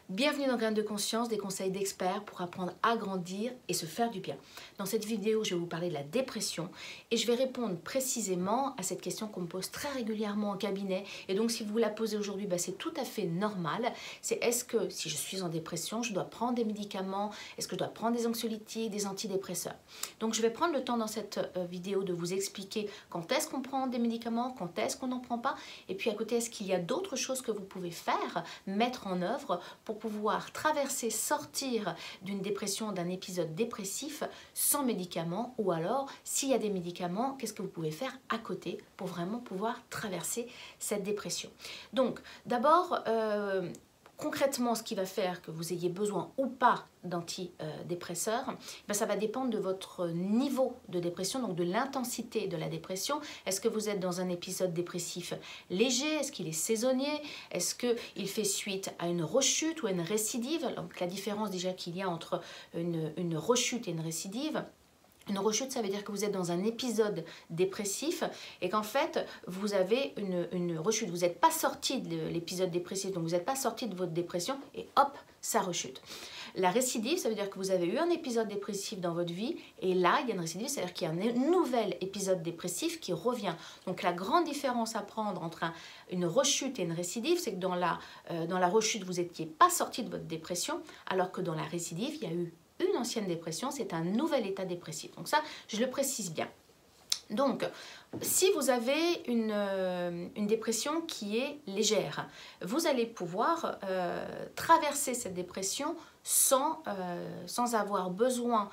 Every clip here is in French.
Bienvenue dans Graines de Conscience, des conseils d'experts pour apprendre à grandir et se faire du bien. Dans cette vidéo, je vais vous parler de la dépression et je vais répondre précisément à cette question qu'on me pose très régulièrement en cabinet. Et donc, si vous la posez aujourd'hui, c'est tout à fait normal. C'est est-ce que si je suis en dépression, je dois prendre des médicaments? Est-ce que je dois prendre des anxiolytiques, des antidépresseurs? Donc, je vais prendre le temps dans cette vidéo de vous expliquer quand est-ce qu'on prend des médicaments, quand est-ce qu'on n'en prend pas. Et puis à côté, est-ce qu'il y a d'autres choses que vous pouvez faire, mettre en œuvre pour pouvoir traverser, sortir d'une dépression, d'un épisode dépressif sans médicaments, ou alors s'il y a des médicaments, qu'est-ce que vous pouvez faire à côté pour vraiment pouvoir traverser cette dépression. Donc d'abord, concrètement, ce qui va faire que vous ayez besoin ou pas d'antidépresseurs, ça va dépendre de votre niveau de dépression, donc de l'intensité de la dépression. Est-ce que vous êtes dans un épisode dépressif léger? Est-ce qu'il est saisonnier? Est-ce qu'il fait suite à une rechute ou à une récidive? Donc la différence déjà qu'il y a entre une rechute et une récidive. Une rechute, ça veut dire que vous êtes dans un épisode dépressif et qu'en fait, vous avez une rechute. Vous n'êtes pas sorti de l'épisode dépressif, donc vous n'êtes pas sorti de votre dépression et hop, ça rechute. La récidive, ça veut dire que vous avez eu un épisode dépressif dans votre vie et là, il y a une récidive, c'est-à-dire qu'il y a un nouvel épisode dépressif qui revient. Donc la grande différence à prendre entre une rechute et une récidive, c'est que dans la rechute, vous n'étiez pas sorti de votre dépression, alors que dans la récidive, il y a eu une ancienne dépression, c'est un nouvel état dépressif. Donc ça, je le précise bien. Donc, si vous avez une dépression qui est légère, vous allez pouvoir traverser cette dépression sans avoir besoin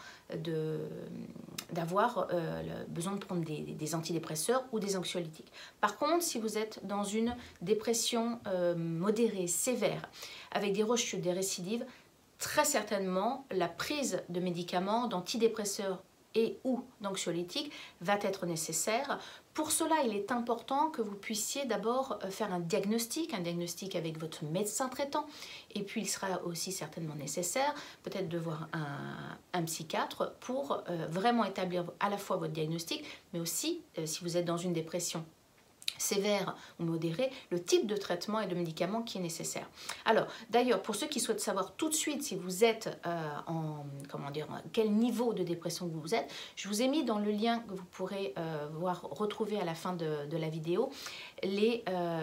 d'avoir besoin de prendre des antidépresseurs ou des anxiolytiques. Par contre, si vous êtes dans une dépression modérée, sévère, avec des rechutes, des récidives, très certainement, la prise de médicaments, d'antidépresseurs et ou d'anxiolytiques va être nécessaire. Pour cela, il est important que vous puissiez d'abord faire un diagnostic avec votre médecin traitant. Et puis, il sera aussi certainement nécessaire peut-être de voir un psychiatre pour vraiment établir à la fois votre diagnostic, mais aussi, si vous êtes dans une dépression sévère ou modérée, le type de traitement et de médicaments qui est nécessaire. Alors, d'ailleurs, pour ceux qui souhaitent savoir tout de suite si vous êtes quel niveau de dépression vous êtes, je vous ai mis dans le lien que vous pourrez retrouver à la fin de la vidéo, le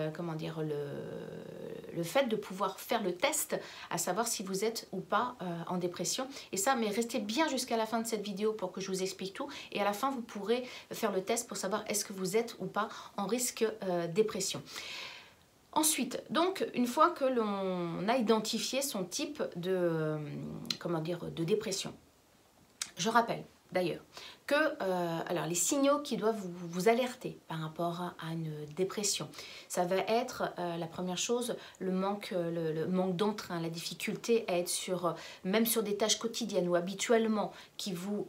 fait de pouvoir faire le test, à savoir si vous êtes ou pas en dépression. Et ça, mais restez bien jusqu'à la fin de cette vidéo pour que je vous explique tout. Et à la fin, vous pourrez faire le test pour savoir est-ce que vous êtes ou pas en risque dépression. Ensuite, donc, une fois que l'on a identifié son type de dépression, je rappelle d'ailleurs que alors les signaux qui doivent vous alerter par rapport à une dépression, ça va être la première chose, le manque d'entrain, la difficulté à être même sur des tâches quotidiennes ou habituellement qui vous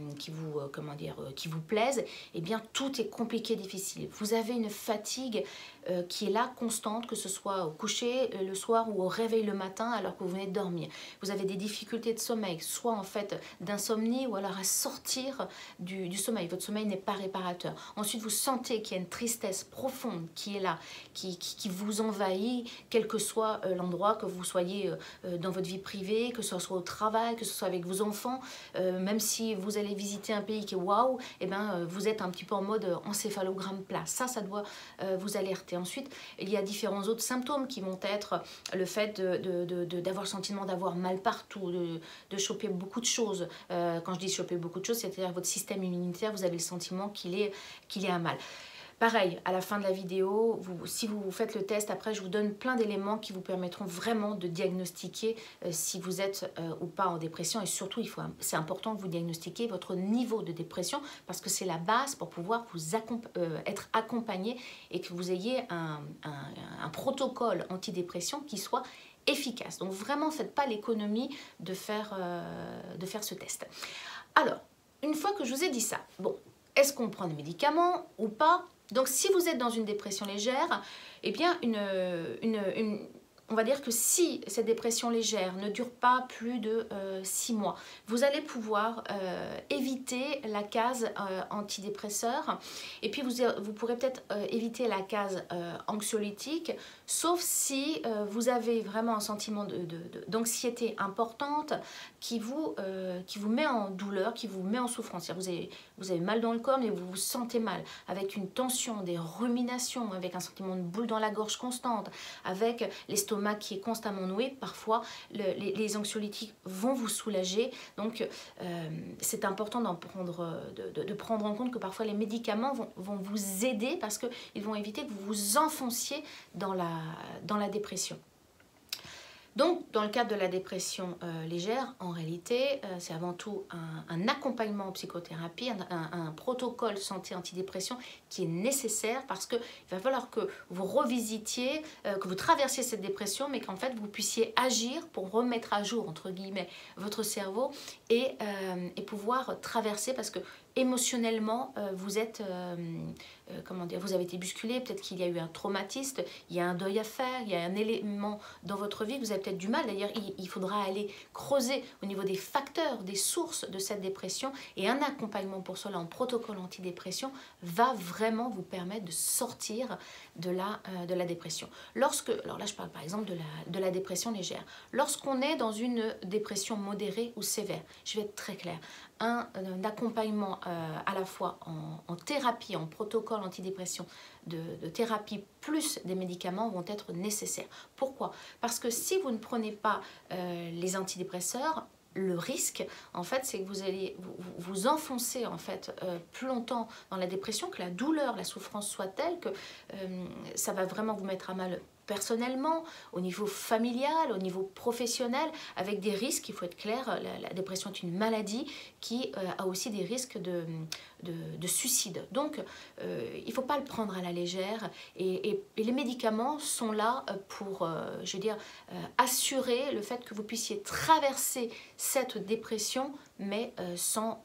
plaisent, eh bien tout est compliqué, difficile. Vous avez une fatigue qui est là, constante, que ce soit au coucher le soir ou au réveil le matin alors que vous venez de dormir. Vous avez des difficultés de sommeil, soit en fait d'insomnie ou alors à sortir du sommeil. Votre sommeil n'est pas réparateur. Ensuite, vous sentez qu'il y a une tristesse profonde qui est là, qui vous envahit, quel que soit l'endroit, que vous soyez dans votre vie privée, que ce soit au travail, que ce soit avec vos enfants, même si vous allez visiter un pays qui est waouh, vous êtes un petit peu en mode encéphalogramme plat. Ça doit vous alerter. Ensuite, il y a différents autres symptômes qui vont être le fait d'avoir le sentiment d'avoir mal partout, de choper beaucoup de choses. Quand je dis choper beaucoup de choses, c'est-à-dire votre système immunitaire, vous avez le sentiment qu'il est à mal. Pareil, à la fin de la vidéo, si vous faites le test, après je vous donne plein d'éléments qui vous permettront vraiment de diagnostiquer si vous êtes ou pas en dépression. Et surtout, c'est important que vous diagnostiquiez votre niveau de dépression parce que c'est la base pour pouvoir être accompagné et que vous ayez un protocole antidépression qui soit efficace. Donc vraiment, faites pas l'économie de faire ce test. Alors, une fois que je vous ai dit ça, bon, est-ce qu'on prend des médicaments ou pas? Donc, si vous êtes dans une dépression légère, eh bien, on va dire que si cette dépression légère ne dure pas plus de 6 mois, vous allez pouvoir éviter la case antidépresseur et puis vous pourrez peut-être éviter la case anxiolytique Sauf si vous avez vraiment un sentiment d'anxiété importante qui vous met en douleur, qui vous met en souffrance. Vous avez mal dans le corps, mais vous vous sentez mal, avec une tension, des ruminations, avec un sentiment de boule dans la gorge constante, avec l'estomac qui est constamment noué. Parfois, les anxiolytiques vont vous soulager. Donc, c'est important de prendre en compte que parfois les médicaments vont vous aider parce qu'ils vont éviter que vous vous enfonciez dans la dépression. Donc, dans le cadre de la dépression légère, en réalité, c'est avant tout un accompagnement en psychothérapie, un protocole santé antidépression qui est nécessaire parce qu'il va falloir que vous revisitiez, que vous traversiez cette dépression, mais qu'en fait, vous puissiez agir pour remettre à jour, entre guillemets, votre cerveau et pouvoir traverser parce que émotionnellement, vous êtes, comment dire, vous avez été bousculé, peut-être qu'il y a eu un traumatisme, il y a un deuil à faire, il y a un élément dans votre vie que vous avez peut-être du mal. D'ailleurs, il faudra aller creuser au niveau des facteurs, des sources de cette dépression et un accompagnement pour cela en protocole antidépression va vraiment vous permettre de sortir de la dépression. Alors là, je parle par exemple de la dépression légère. Lorsqu'on est dans une dépression modérée ou sévère, je vais être très claire, un accompagnement à la fois en thérapie, en protocole antidépression, de thérapie plus des médicaments vont être nécessaires. Pourquoi? Parce que si vous ne prenez pas les antidépresseurs, le risque, en fait, c'est que vous allez vous enfoncer en fait plus longtemps dans la dépression, que la douleur, la souffrance soit telle que ça va vraiment vous mettre à mal personnellement, au niveau familial, au niveau professionnel, avec des risques, il faut être clair, la dépression est une maladie qui a aussi des risques de suicide. Donc, il ne faut pas le prendre à la légère et les médicaments sont là pour, je veux dire, assurer le fait que vous puissiez traverser cette dépression, mais sans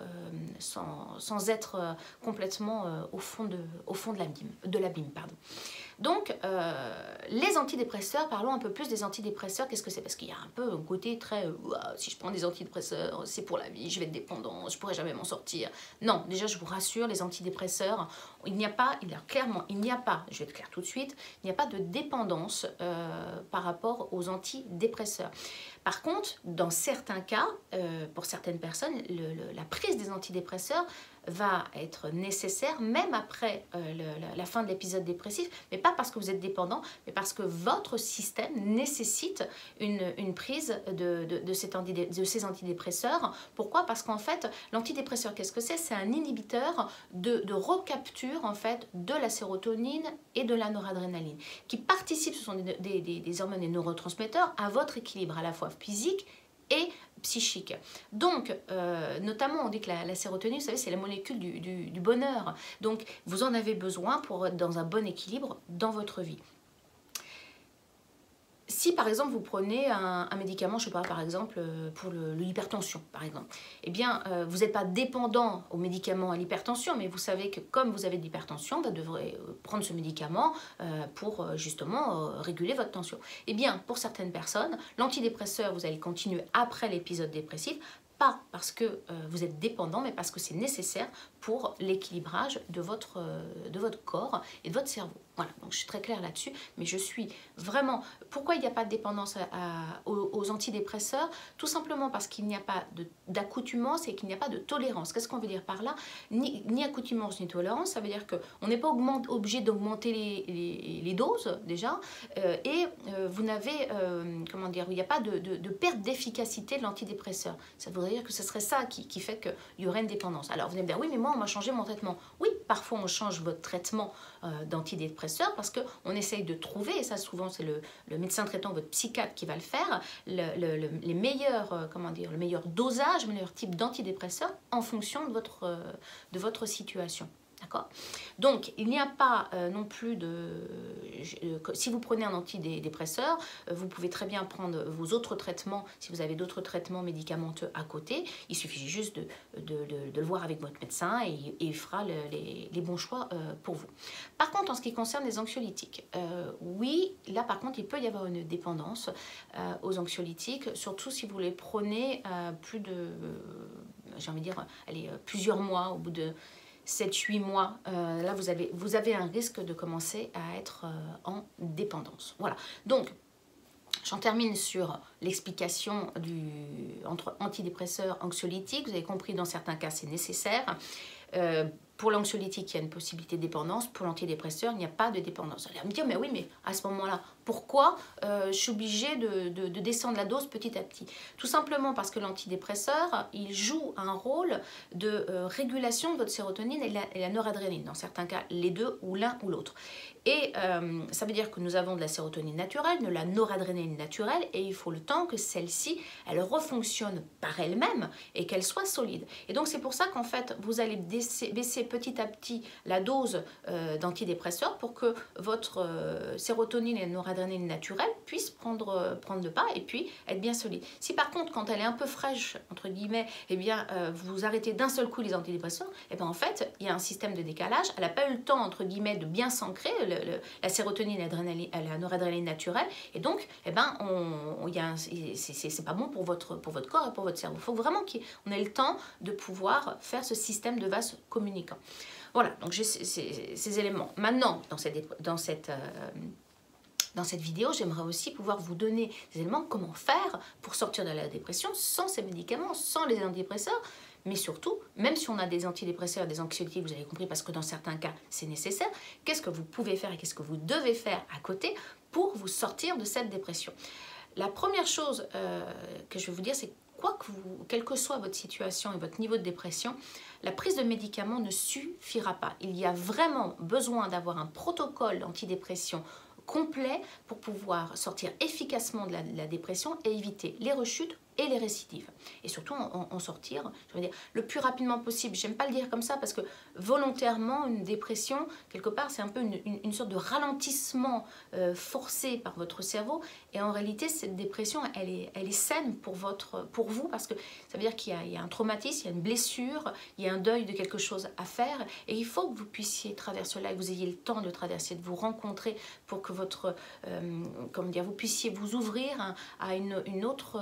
être complètement au fond de l'abîme. Donc, les antidépresseurs, parlons un peu plus des antidépresseurs. Qu'est-ce que c'est? Parce qu'il y a un peu un côté très si je prends des antidépresseurs, c'est pour la vie, je vais être dépendant, je ne pourrai jamais m'en sortir. Non, déjà, je vous rassure, les antidépresseurs, il n'y a pas, je vais être claire tout de suite, il n'y a pas de dépendance par rapport aux antidépresseurs. Par contre, dans certains cas, pour certaines personnes, la prise des antidépresseurs va être nécessaire même après la fin de l'épisode dépressif, mais pas parce que vous êtes dépendant, mais parce que votre système nécessite une prise de ces antidépresseurs. Pourquoi? Parce qu'en fait, l'antidépresseur, qu'est-ce que c'est? C'est un inhibiteur de recapture en fait de la sérotonine et de la noradrénaline, qui participent, ce sont des hormones et neurotransmetteurs, à votre équilibre à la fois physique et psychique. Donc, notamment, on dit que la sérotonine, vous savez, c'est la molécule du bonheur. Donc, vous en avez besoin pour être dans un bon équilibre dans votre vie. Si par exemple vous prenez un médicament, je sais pas, par exemple pour l'hypertension par exemple, eh bien vous n'êtes pas dépendant aux médicaments à l'hypertension, mais vous savez que comme vous avez de l'hypertension, vous devrez prendre ce médicament pour justement réguler votre tension. Eh bien pour certaines personnes, l'antidépresseur, vous allez continuer après l'épisode dépressif, pas parce que vous êtes dépendant, mais parce que c'est nécessaire pour l'équilibrage de votre corps et de votre cerveau. Voilà, donc je suis très claire là-dessus, mais je suis vraiment... Pourquoi il n'y a pas de dépendance aux antidépresseurs? Tout simplement parce qu'il n'y a pas d'accoutumance et qu'il n'y a pas de tolérance. Qu'est-ce qu'on veut dire par là? Ni accoutumance ni tolérance, ça veut dire qu'on n'est pas obligé d'augmenter les doses déjà, et vous n'avez, comment dire, il n'y a pas de perte d'efficacité de l'antidépresseur. Ça voudrait dire que ce serait ça qui fait qu'il y aurait une dépendance. Alors vous allez me dire, oui, mais moi on m'a changé mon traitement. Oui, parfois on change votre traitement d'antidépresseur parce qu'on essaye de trouver, et ça souvent c'est le médecin traitant, votre psychiatre qui va le faire, les meilleurs, comment dire, le meilleur dosage, le meilleur type d'antidépresseur en fonction de votre situation. D'accord? Donc, il n'y a pas non plus si vous prenez un antidépresseur, vous pouvez très bien prendre vos autres traitements, si vous avez d'autres traitements médicamenteux à côté. Il suffit juste de le voir avec votre médecin et il fera les bons choix pour vous. Par contre, en ce qui concerne les anxiolytiques, oui, là par contre, il peut y avoir une dépendance aux anxiolytiques, surtout si vous les prenez plus de, j'ai envie de dire, allez, plusieurs mois, au bout de 7-8 mois, là vous avez un risque de commencer à être en dépendance. Voilà, donc j'en termine sur l'explication entre antidépresseurs et anxiolytiques. Vous avez compris, dans certains cas, c'est nécessaire. Pour l'anxiolytique, il y a une possibilité de dépendance. Pour l'antidépresseur, il n'y a pas de dépendance. Vous allez me dire, mais oui, mais à ce moment-là, pourquoi je suis obligée de descendre la dose petit à petit? Tout simplement parce que l'antidépresseur, il joue un rôle de régulation de votre sérotonine et la noradrénaline. Dans certains cas, les deux, ou l'un ou l'autre. Et ça veut dire que nous avons de la sérotonine naturelle, de la noradrénaline naturelle, et il faut le temps que celle-ci, elle refonctionne par elle-même et qu'elle soit solide. Et donc c'est pour ça qu'en fait, vous allez baisser petit à petit la dose d'antidépresseurs pour que votre sérotonine et noradrénaline naturelle puissent prendre le pas et puis être bien solide. Si par contre, quand elle est un peu fraîche, entre guillemets, eh bien, vous arrêtez d'un seul coup les antidépresseurs, eh bien, en fait, il y a un système de décalage. Elle n'a pas eu le temps, entre guillemets, de bien s'ancrer, la sérotonine et la noradrénaline naturelle, et donc, eh ben, c'est pas bon pour votre corps et pour votre cerveau. Il faut vraiment qu'on ait le temps de pouvoir faire ce système de vases communicants. Voilà, donc j'ai ces éléments. Maintenant, dans cette vidéo, j'aimerais aussi pouvoir vous donner des éléments comment faire pour sortir de la dépression sans ces médicaments, sans les antidépresseurs, mais surtout, même si on a des antidépresseurs, des anxiolytiques, vous avez compris, parce que dans certains cas, c'est nécessaire, qu'est-ce que vous pouvez faire et qu'est-ce que vous devez faire à côté pour vous sortir de cette dépression? La première chose que je vais vous dire, c'est quelle que soit votre situation et votre niveau de dépression, la prise de médicaments ne suffira pas. Il y a vraiment besoin d'avoir un protocole d'antidépression complet pour pouvoir sortir efficacement de la dépression et éviter les rechutes et les récidives. Et surtout en sortir, je veux dire, le plus rapidement possible. J'aime pas le dire comme ça parce que volontairement, une dépression, quelque part, c'est un peu une sorte de ralentissement forcé par votre cerveau. Et en réalité, cette dépression, elle est saine pour vous parce que ça veut dire qu'il y a un traumatisme, il y a une blessure, il y a un deuil de quelque chose à faire. Et il faut que vous puissiez traverser cela, que vous ayez le temps de traverser, de vous rencontrer pour que vous puissiez vous ouvrir à une autre,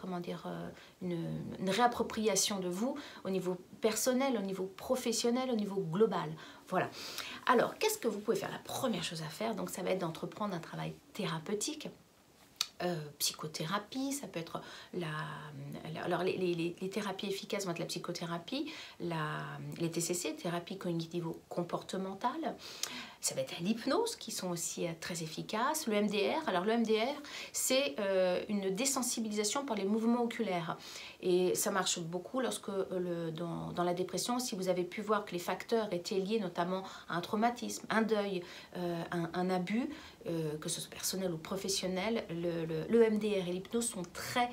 une réappropriation de vous au niveau personnel, au niveau professionnel, au niveau global. Voilà. Alors, qu'est-ce que vous pouvez faire? La première chose à faire, donc, ça va être d'entreprendre un travail thérapeutique. Psychothérapie, ça peut être alors les thérapies efficaces vont être la psychothérapie, les TCC, thérapie cognitivo-comportementale, ça va être l'hypnose qui sont aussi très efficaces, le MDR. Alors le MDR, c'est une désensibilisation par les mouvements oculaires et ça marche beaucoup lorsque dans la dépression, si vous avez pu voir que les facteurs étaient liés notamment à un traumatisme, un deuil, un abus, que ce soit personnel ou professionnel, le MDR et l'hypnose sont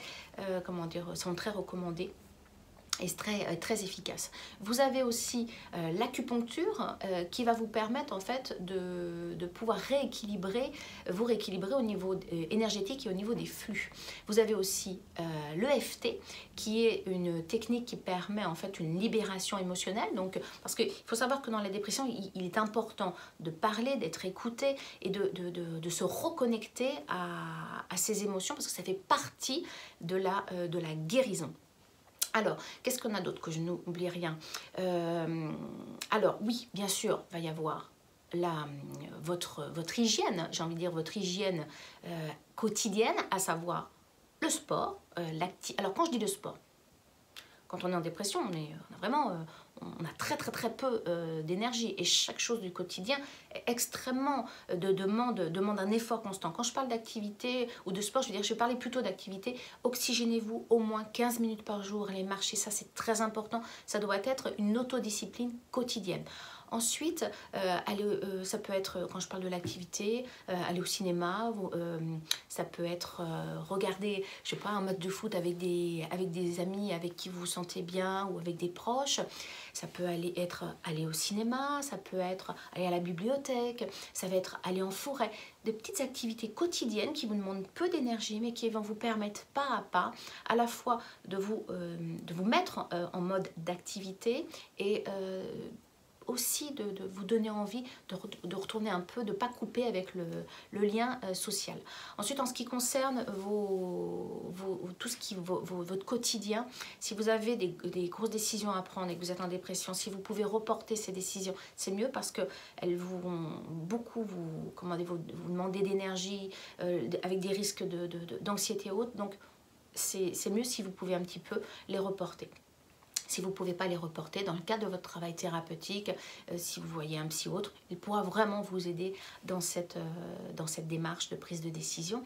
sont très recommandés et très efficace. Vous avez aussi l'acupuncture qui va vous permettre en fait de pouvoir vous rééquilibrer au niveau énergétique et au niveau des flux. Vous avez aussi l'EFT qui est une technique qui permet en fait une libération émotionnelle. Donc, parce qu'il faut savoir que dans la dépression, il est important de parler, d'être écouté et de se reconnecter à ses émotions parce que ça fait partie de la guérison. Alors, qu'est-ce qu'on a d'autre que je n'oublie rien? Alors, oui, bien sûr, il va y avoir votre hygiène, j'ai envie de dire votre hygiène quotidienne, à savoir le sport, Alors, quand je dis le sport, quand on est en dépression, on a très peu d'énergie et chaque chose du quotidien est extrêmement demande un effort constant. Quand je parle d'activité ou de sport, je vais parler plutôt d'activité. Oxygénez-vous au moins 15 minutes par jour, allez marcher, ça c'est très important. Ça doit être une autodiscipline quotidienne. Ensuite, ça peut être, quand je parle de l'activité, aller au cinéma, ça peut être regarder, je sais pas, un match de foot avec des amis avec qui vous vous sentez bien ou avec des proches. Ça peut être aller au cinéma, ça peut être aller à la bibliothèque, ça va être aller en forêt. De petites activités quotidiennes qui vous demandent peu d'énergie mais qui vont vous permettre pas à pas à la fois de vous mettre en mode d'activité et aussi de vous donner envie de retourner un peu, de ne pas couper avec le lien social. Ensuite, en ce qui concerne tout ce qui votre quotidien. Si vous avez des grosses décisions à prendre et que vous êtes en dépression, si vous pouvez reporter ces décisions, c'est mieux parce qu'elles vont beaucoup vous demander d'énergie avec des risques d'anxiété haute. Donc, c'est mieux si vous pouvez un petit peu les reporter. Si vous ne pouvez pas les reporter, dans le cadre de votre travail thérapeutique, si vous voyez un psy ou autre, il pourra vraiment vous aider dans cette démarche de prise de décision.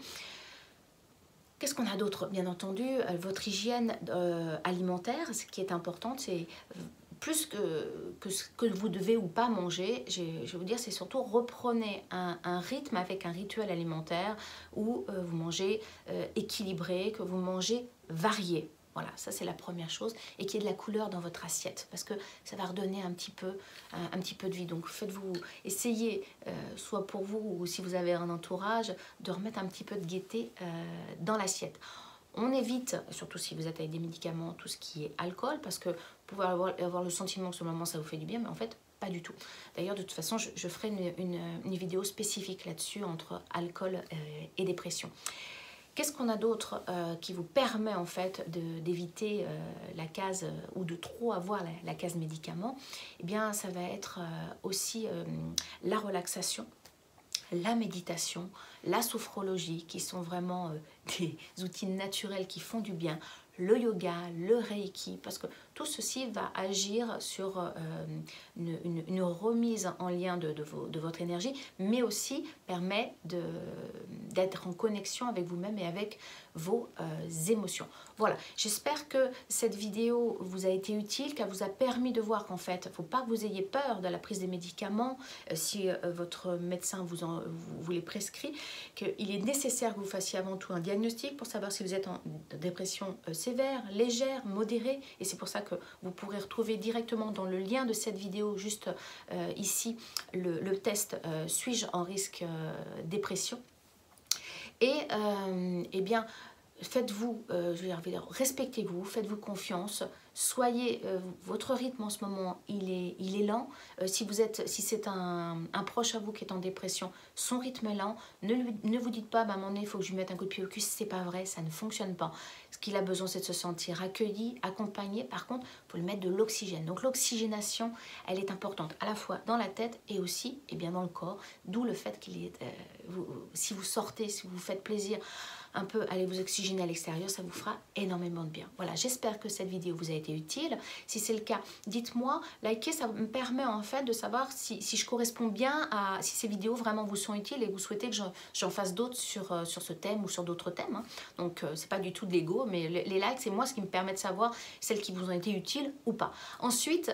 Qu'est-ce qu'on a d'autre? Bien entendu, votre hygiène alimentaire, ce qui est importante, c'est plus que ce que vous devez ou pas manger. Je vais vous dire, c'est surtout reprenez un rythme avec un rituel alimentaire où vous mangez équilibré, que vous mangez varié. Voilà, ça c'est la première chose, et qu'il y ait de la couleur dans votre assiette, parce que ça va redonner un petit peu de vie. Donc essayez, soit pour vous ou si vous avez un entourage, de remettre un petit peu de gaieté dans l'assiette. On évite, surtout si vous êtes avec des médicaments, tout ce qui est alcool, parce que vous pouvez avoir le sentiment que ce moment ça vous fait du bien, mais en fait pas du tout. D'ailleurs, de toute façon, je ferai une vidéo spécifique là-dessus entre alcool et dépression. Qu'est-ce qu'on a d'autre qui vous permet en fait d'éviter la case ou de trop avoir la case médicaments? Eh bien, ça va être aussi la relaxation, la méditation, la sophrologie, qui sont vraiment des outils naturels qui font du bien, le yoga, le reiki, parce que tout ceci va agir sur une remise en lien de votre énergie, mais aussi permet d'être en connexion avec vous-même et avec vos émotions. Voilà, j'espère que cette vidéo vous a été utile, qu'elle vous a permis de voir qu'en fait, il ne faut pas que vous ayez peur de la prise des médicaments si votre médecin vous les prescrit, qu'il est nécessaire que vous fassiez avant tout un diagnostic pour savoir si vous êtes en dépression sévère, légère, modérée, et c'est pour ça que vous pourrez retrouver directement dans le lien de cette vidéo, juste ici, le test « Suis-je en risque dépression ?» Et eh bien, faites-vous, respectez-vous, faites-vous confiance, soyez, votre rythme en ce moment, il est lent. Si c'est un proche à vous qui est en dépression, son rythme est lent. Ne vous dites pas, bah, à un moment donné, il faut que je lui mette un coup de pied au cul, c'est pas vrai, ça ne fonctionne pas. Ce qu'il a besoin, c'est de se sentir accueilli, accompagné. Par contre, il faut lui mettre de l'oxygène. Donc l'oxygénation, elle est importante à la fois dans la tête et aussi dans le corps. D'où le fait qu'il est, si vous sortez, si vous faites plaisir, un peu aller vous oxygéner à l'extérieur, ça vous fera énormément de bien. Voilà, j'espère que cette vidéo vous a été utile. Si c'est le cas, dites-moi, likez, ça me permet en fait de savoir si je corresponds bien à, si ces vidéos vraiment vous sont utiles et vous souhaitez que j'en fasse d'autres sur ce thème ou sur d'autres thèmes. Hein. Donc, c'est pas du tout de l'ego, mais les likes, c'est moi ce qui me permet de savoir celles qui vous ont été utiles ou pas. Ensuite,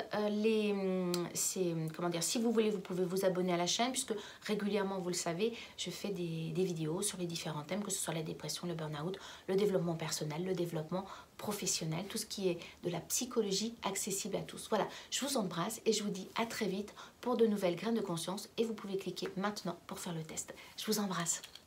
si vous voulez, vous pouvez vous abonner à la chaîne, puisque régulièrement, vous le savez, je fais des vidéos sur les différents thèmes, que ce soit la dépression, le burn-out, le développement personnel, le développement professionnel, tout ce qui est de la psychologie accessible à tous. Voilà, je vous embrasse et je vous dis à très vite pour de nouvelles graines de conscience et vous pouvez cliquer maintenant pour faire le test. Je vous embrasse.